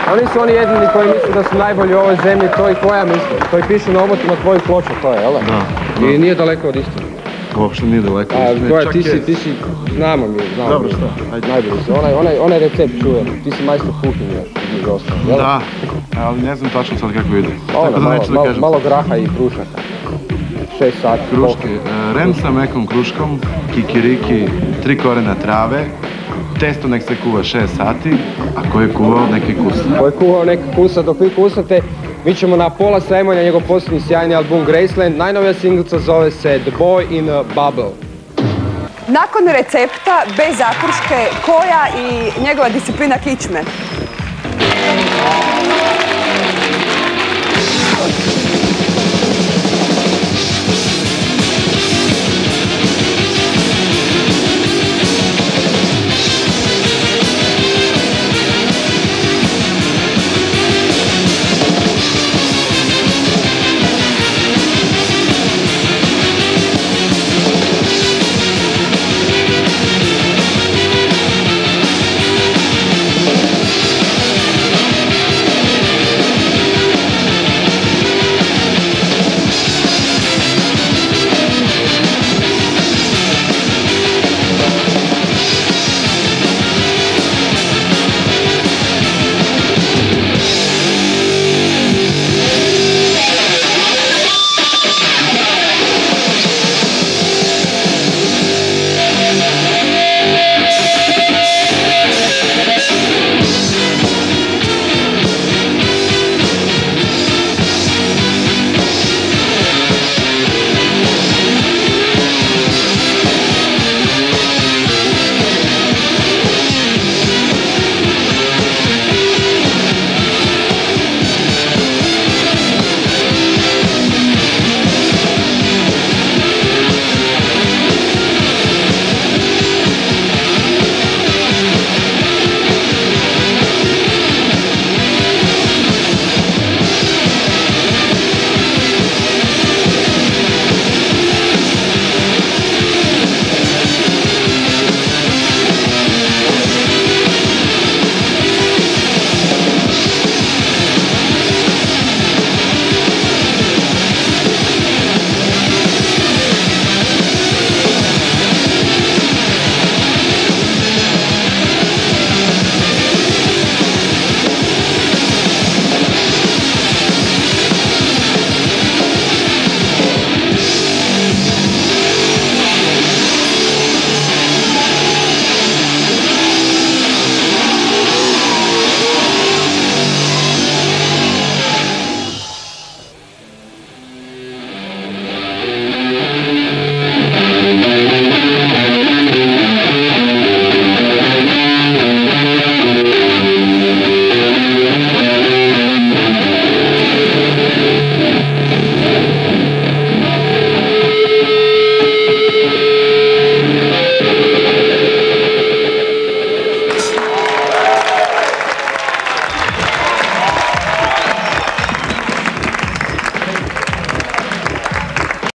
Oni su oni jedini koji misle da su najbolji u ovoj zemlji, to i koja misli, koji pišu na omotima tvojih ploča, to je, jel da? Da. I nije daleko od istine. Uopšte nije daleko. Koja ti si, znamo mi. Dobro, šta? Najbolji si, onaj recept čuje, ti si majstor kuhinje, između ostalo, jel? Da, ali ne znam tačno sad kako ide. Malo graha i krušaka. 6 sati. Kruške, ren sa mekom kruškom, kikiriki, 3 korena trave, testo nek se kuva 6 sati, a ko je kuvao neki kusa. Ko je kuvao neki kusa, dok vi kusate, mi ćemo na pola Simonja njegov posljednji sjajni album Graceland. Najnovija singlica zove se The Boy in a Bubble. Nakon recepta, bez zakruške, koja i njegova disciplina kičme?